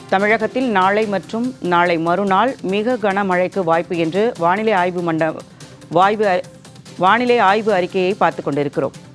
தமிழகத்தில் நாளை மற்றும் நாளை மறுநாள் மிக கனமழைக்கு வாய்ப்பு என்று வானிலை ஆய்வு அறிக்கையை பார்த்துக் கொண்டிருக்கிறோம்.